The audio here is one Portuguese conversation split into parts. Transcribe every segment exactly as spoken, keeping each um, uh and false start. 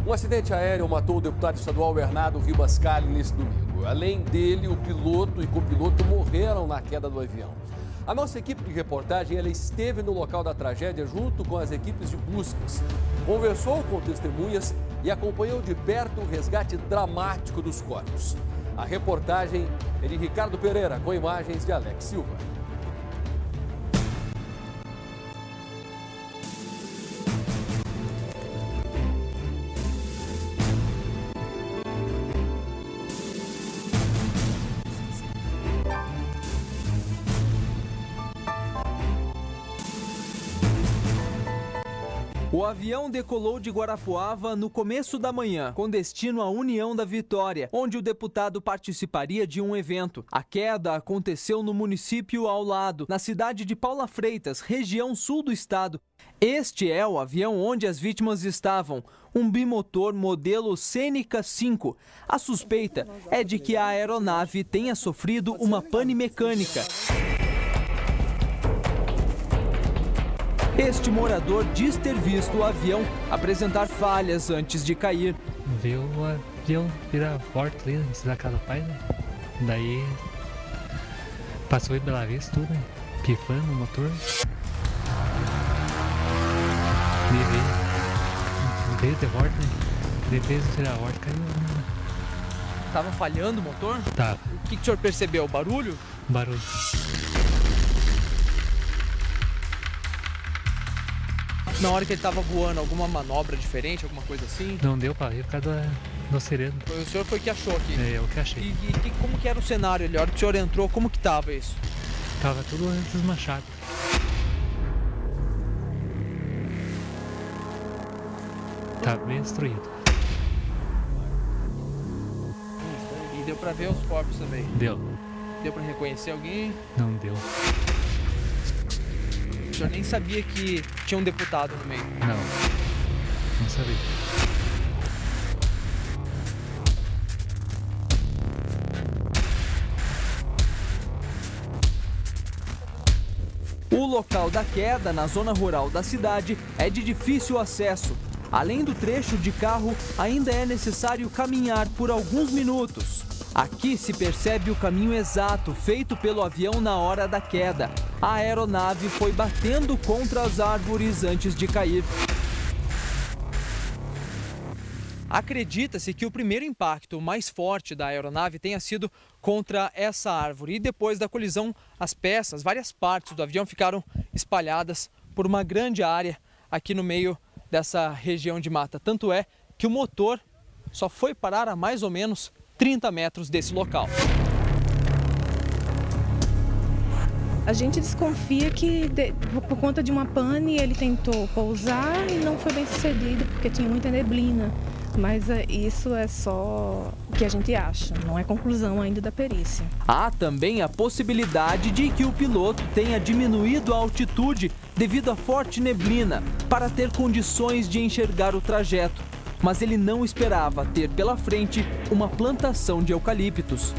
Um acidente aéreo matou o deputado estadual Bernardo Ribas Calli nesse domingo. Além dele, o piloto e copiloto morreram na queda do avião. A nossa equipe de reportagem ela esteve no local da tragédia junto com as equipes de buscas. Conversou com testemunhas e acompanhou de perto o resgate dramático dos corpos. A reportagem é de Ricardo Pereira, com imagens de Alex Silva. O avião decolou de Guarapuava no começo da manhã, com destino à União da Vitória, onde o deputado participaria de um evento. A queda aconteceu no município ao lado, na cidade de Paula Freitas, região sul do estado. Este é o avião onde as vítimas estavam, um bimotor modelo Cênica cinco. A suspeita é de que a aeronave tenha sofrido uma pane mecânica. Este morador diz ter visto o avião apresentar falhas antes de cair. Viu o avião virar porta ali na cidade da casa do pai, né? Daí passou em Bela Vista tudo, né? Pifando o motor. E veio, veio de volta, né? Depois de tirar a volta, caiu. Né? Tava falhando o motor? Tá. O que, que o senhor percebeu? Barulho? Barulho. Na hora que ele estava voando, alguma manobra diferente, alguma coisa assim? Não deu para ir por causa do, do sereno. Foi o senhor foi que achou aqui? É, eu que achei. E, e como que era o cenário ali? A hora que o senhor entrou, como que tava isso? Tava tudo desmanchado. Tava bem destruído. E deu para ver os corpos também? Deu. Deu para reconhecer alguém? Não deu. O senhor nem sabia que tinha um deputado no meio? Não, não sabia. O local da queda, na zona rural da cidade, é de difícil acesso. Além do trecho de carro, ainda é necessário caminhar por alguns minutos. Aqui se percebe o caminho exato feito pelo avião na hora da queda. A aeronave foi batendo contra as árvores antes de cair. Acredita-se que o primeiro impacto mais forte da aeronave tenha sido contra essa árvore. E depois da colisão, as peças, várias partes do avião ficaram espalhadas por uma grande área aqui no meio dessa região de mata. Tanto é que o motor só foi parar a mais ou menos trinta metros desse local. A gente desconfia que de, por conta de uma pane ele tentou pousar e não foi bem sucedido porque tinha muita neblina. Mas isso é só o que a gente acha, não é conclusão ainda da perícia. Há também a possibilidade de que o piloto tenha diminuído a altitude devido à forte neblina para ter condições de enxergar o trajeto. Mas ele não esperava ter pela frente uma plantação de eucaliptos.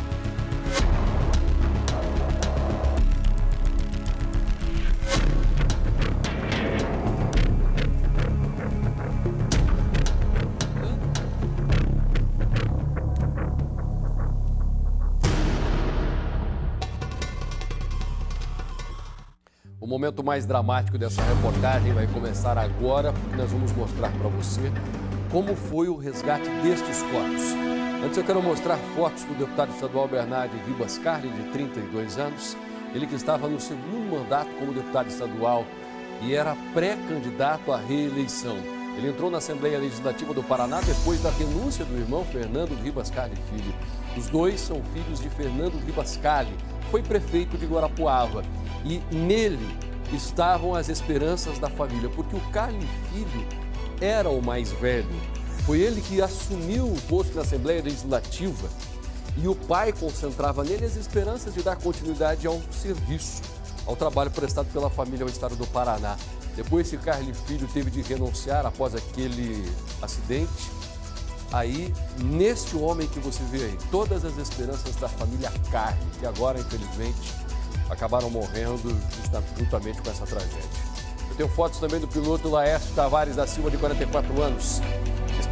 O momento mais dramático dessa reportagem vai começar agora, porque nós vamos mostrar para você como foi o resgate destes corpos. Antes eu quero mostrar fotos do deputado estadual Bernardo Ribas Calli, de trinta e dois anos. Ele que estava no segundo mandato como deputado estadual e era pré-candidato à reeleição. Ele entrou na Assembleia Legislativa do Paraná depois da renúncia do irmão Fernando Ribas Calli Filho. Os dois são filhos de Fernando Ribas Calli, foi prefeito de Guarapuava. E nele estavam as esperanças da família, porque o Calli Filho era o mais velho. Foi ele que assumiu o posto na Assembleia Legislativa e o pai concentrava nele as esperanças de dar continuidade ao serviço, ao trabalho prestado pela família ao estado do Paraná. Depois que Calli Filho teve de renunciar após aquele acidente, aí, neste homem que você vê aí, todas as esperanças da família Calli, que agora, infelizmente, acabaram morrendo juntamente com essa tragédia. Eu tenho fotos também do piloto Laércio Tavares da Silva, de quarenta e quatro anos. Esse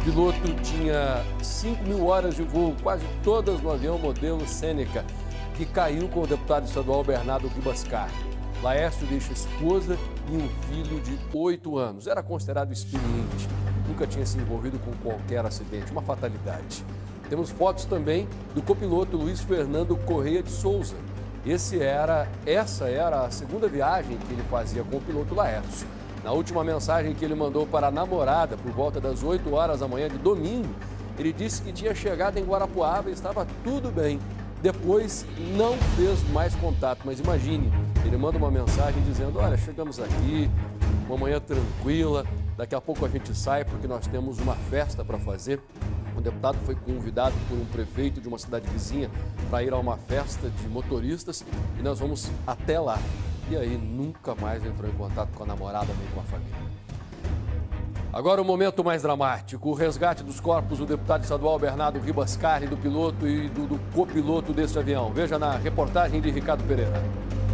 O piloto tinha cinco mil horas de voo, quase todas no avião modelo Seneca, que caiu com o deputado estadual Bernardo Ribas Carli. Laércio deixa esposa e um filho de oito anos. Era considerado experiente, nunca tinha se envolvido com qualquer acidente, uma fatalidade. Temos fotos também do copiloto Luiz Fernando Correia de Souza. Esse era, essa era a segunda viagem que ele fazia com o piloto Laércio. Na última mensagem que ele mandou para a namorada, por volta das oito horas da manhã de domingo, ele disse que tinha chegado em Guarapuava e estava tudo bem. Depois não fez mais contato, mas imagine, ele manda uma mensagem dizendo: olha, chegamos aqui, uma manhã tranquila, daqui a pouco a gente sai porque nós temos uma festa para fazer. O deputado foi convidado por um prefeito de uma cidade vizinha para ir a uma festa de motoristas e nós vamos até lá. E aí nunca mais entrou em contato com a namorada nem com a família. Agora o momento mais dramático, o resgate dos corpos do deputado estadual Bernardo Ribas Carli, do piloto e do, do copiloto deste avião. Veja na reportagem de Ricardo Pereira.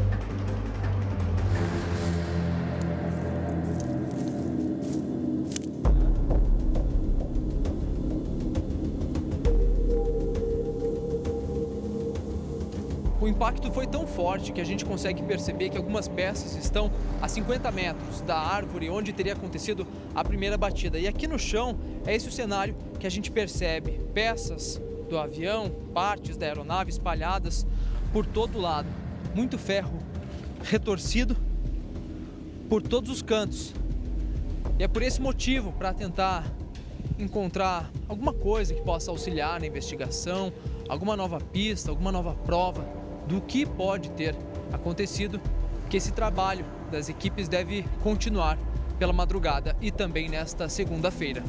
O impacto foi tão forte que a gente consegue perceber que algumas peças estão a cinquenta metros da árvore onde teria acontecido a primeira batida. E aqui no chão é esse o cenário que a gente percebe. Peças do avião, partes da aeronave espalhadas por todo lado. Muito ferro retorcido por todos os cantos. E é por esse motivo, para tentar encontrar alguma coisa que possa auxiliar na investigação, alguma nova pista, alguma nova prova do que pode ter acontecido, que esse trabalho das equipes deve continuar pela madrugada e também nesta segunda-feira.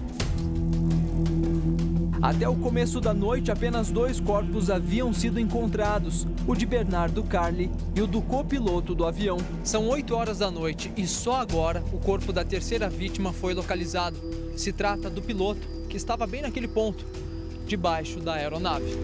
Até o começo da noite, apenas dois corpos haviam sido encontrados, o de Bernardo Carli e o do copiloto do avião. São oito horas da noite e só agora o corpo da terceira vítima foi localizado. Se trata do piloto, que estava bem naquele ponto, debaixo da aeronave.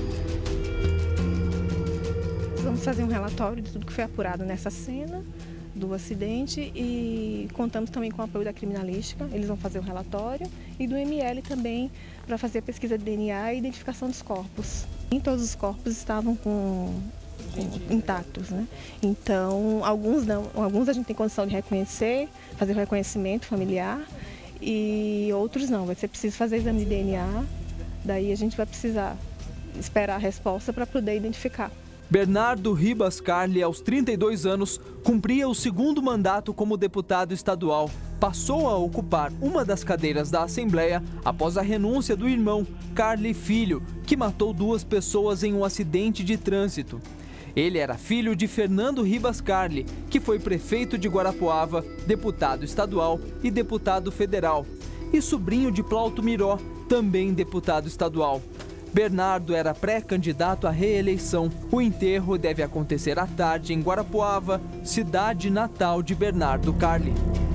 Vamos fazer um relatório de tudo que foi apurado nessa cena do acidente e contamos também com o apoio da criminalística. Eles vão fazer o relatório e do M L também para fazer a pesquisa de D N A e identificação dos corpos. Nem todos os corpos estavam com, com intactos, né? Então, alguns não, alguns a gente tem condição de reconhecer, fazer o reconhecimento familiar e outros não. Vai ser preciso fazer exame de D N A, daí a gente vai precisar esperar a resposta para poder identificar. Bernardo Ribas Carli, aos trinta e dois anos, cumpria o segundo mandato como deputado estadual. Passou a ocupar uma das cadeiras da Assembleia após a renúncia do irmão, Carli Filho, que matou duas pessoas em um acidente de trânsito. Ele era filho de Fernando Ribas Carli, que foi prefeito de Guarapuava, deputado estadual e deputado federal, e sobrinho de Plauto Miró, também deputado estadual. Bernardo era pré-candidato à reeleição. O enterro deve acontecer à tarde em Guarapuava, cidade natal de Bernardo Carli.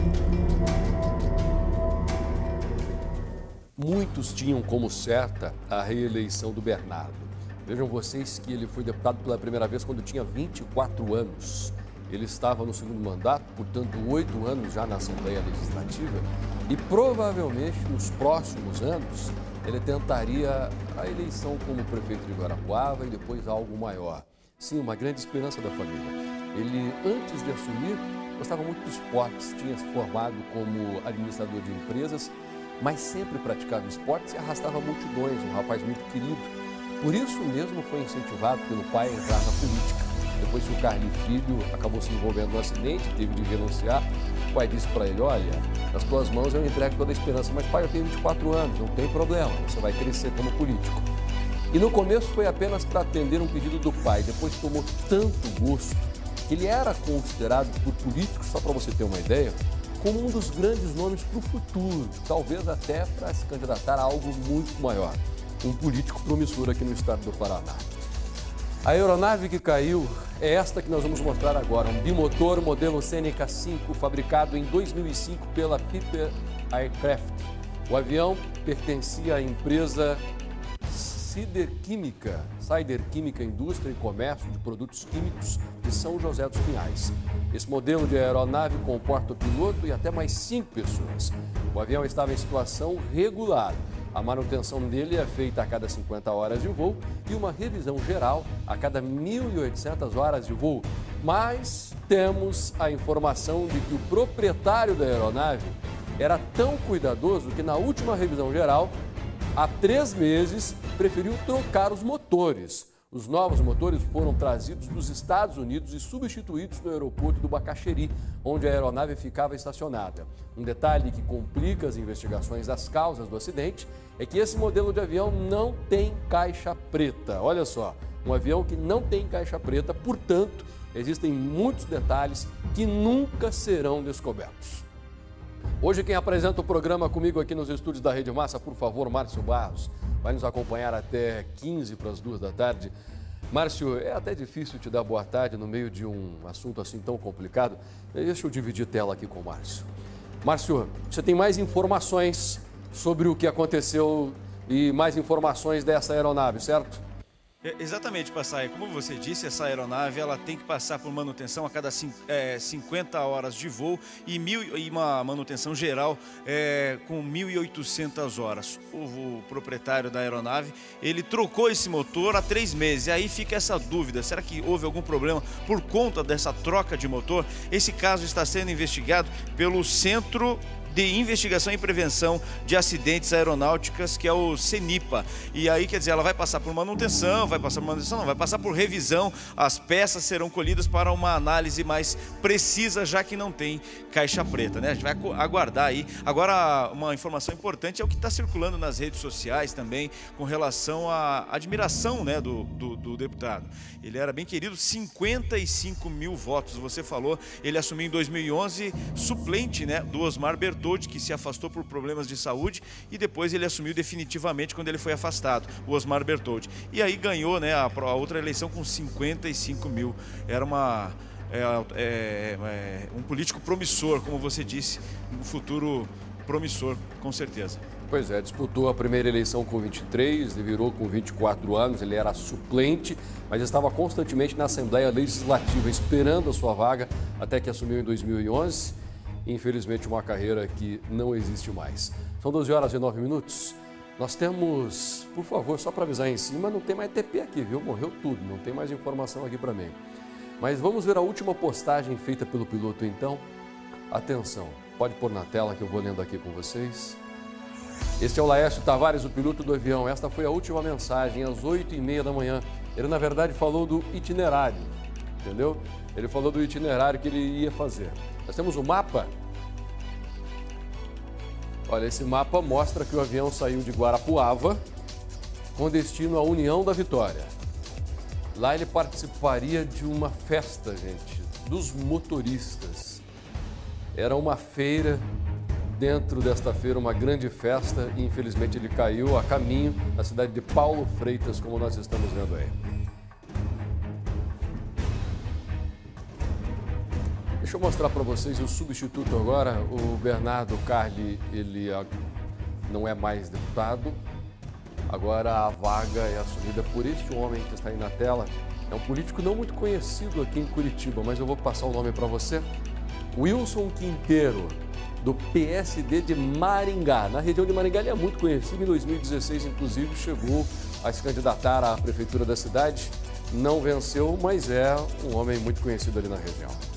Muitos tinham como certa a reeleição do Bernardo. Vejam vocês que ele foi deputado pela primeira vez quando tinha vinte e quatro anos. Ele estava no segundo mandato, portanto, oito anos já na Assembleia Legislativa. E provavelmente nos próximos anos ele tentaria a eleição como prefeito de Guarapuava e depois algo maior. Sim, uma grande esperança da família. Ele, antes de assumir, gostava muito de esportes, tinha se formado como administrador de empresas, mas sempre praticava esportes e arrastava multidões, um rapaz muito querido. Por isso mesmo foi incentivado pelo pai a entrar na política. Depois que o Carli Filho acabou se envolvendo no acidente, teve de renunciar, o pai disse para ele: olha, nas tuas mãos eu entrego toda a esperança, mas pai, eu tenho vinte e quatro anos, não tem problema, você vai crescer como político. E no começo foi apenas para atender um pedido do pai, depois tomou tanto gosto que ele era considerado por políticos, só para você ter uma ideia, como um dos grandes nomes para o futuro, talvez até para se candidatar a algo muito maior, um político promissor aqui no estado do Paraná. A aeronave que caiu é esta que nós vamos mostrar agora, um bimotor modelo Seneca cinco, fabricado em dois mil e cinco pela Piper Aircraft. O avião pertencia à empresa Siderquímica, Siderquímica Indústria e Comércio de Produtos Químicos de São José dos Pinhais. Esse modelo de aeronave comporta o piloto e até mais cinco pessoas. O avião estava em situação regular. A manutenção dele é feita a cada cinquenta horas de voo e uma revisão geral a cada mil e oitocentas horas de voo. Mas temos a informação de que o proprietário da aeronave era tão cuidadoso que na última revisão geral, há três meses, preferiu trocar os motores. Os novos motores foram trazidos dos Estados Unidos e substituídos no aeroporto do Bacaxeri, onde a aeronave ficava estacionada. Um detalhe que complica as investigações das causas do acidente é que esse modelo de avião não tem caixa preta. Olha só, um avião que não tem caixa preta, portanto, existem muitos detalhes que nunca serão descobertos. Hoje quem apresenta o programa comigo aqui nos estúdios da Rede Massa, por favor, Márcio Barros, vai nos acompanhar até quinze para as duas da tarde. Márcio, é até difícil te dar boa tarde no meio de um assunto assim tão complicado. Deixa eu dividir tela aqui com o Márcio. Márcio, você tem mais informações sobre o que aconteceu e mais informações dessa aeronave, certo? É, exatamente, Passaia. Como você disse, essa aeronave ela tem que passar por manutenção a cada é, cinquenta horas de voo e, mil, e uma manutenção geral é, com mil e oitocentas horas. O, o proprietário da aeronave, ele trocou esse motor há três meses. E aí fica essa dúvida, será que houve algum problema por conta dessa troca de motor? Esse caso está sendo investigado pelo Centro de Investigação e Prevenção de Acidentes Aeronáuticos, que é o CENIPA. E aí, quer dizer, ela vai passar por manutenção, vai passar por manutenção, não, vai passar por revisão, as peças serão colhidas para uma análise mais precisa, já que não tem caixa preta, né? A gente vai aguardar aí. Agora, uma informação importante é o que está circulando nas redes sociais também, com relação à admiração, né, do, do, do deputado. Ele era bem querido, cinquenta e cinco mil votos, você falou, ele assumiu em dois mil e onze, suplente, né, do Osmar Bertoldi, que se afastou por problemas de saúde, e depois ele assumiu definitivamente quando ele foi afastado, o Osmar Bertoldi. E aí ganhou, né, a, a outra eleição com cinquenta e cinco mil. Era uma, é, é, é, um político promissor, como você disse, um futuro promissor, com certeza. Pois é, disputou a primeira eleição com vinte e três, ele virou com vinte e quatro anos, ele era suplente, mas estava constantemente na Assembleia Legislativa, esperando a sua vaga, até que assumiu em dois mil e onze. Infelizmente, uma carreira que não existe mais. São doze horas e nove minutos. Nós temos, por favor, só para avisar em cima, não tem mais T P aqui, viu? Morreu tudo, não tem mais informação aqui para mim. Mas vamos ver a última postagem feita pelo piloto, então. Atenção, pode pôr na tela que eu vou lendo aqui com vocês. Este é o Laércio Tavares, o piloto do avião. Esta foi a última mensagem, às oito e meia da manhã. Ele, na verdade, falou do itinerário, entendeu? Ele falou do itinerário que ele ia fazer. Nós temos o mapa. Olha, esse mapa mostra que o avião saiu de Guarapuava com destino à União da Vitória. Lá ele participaria de uma festa, gente, dos motoristas. Era uma feira, dentro desta feira uma grande festa, e infelizmente ele caiu a caminho da cidade de Paulo Freitas, como nós estamos vendo aí. Deixa eu mostrar para vocês o substituto agora, o Bernardo Carli, ele não é mais deputado, agora a vaga é assumida por este homem que está aí na tela. É um político não muito conhecido aqui em Curitiba, mas eu vou passar o nome para você. Wilson Quinteiro, do P S D de Maringá. Na região de Maringá ele é muito conhecido, em dois mil e dezesseis inclusive chegou a se candidatar à prefeitura da cidade, não venceu, mas é um homem muito conhecido ali na região.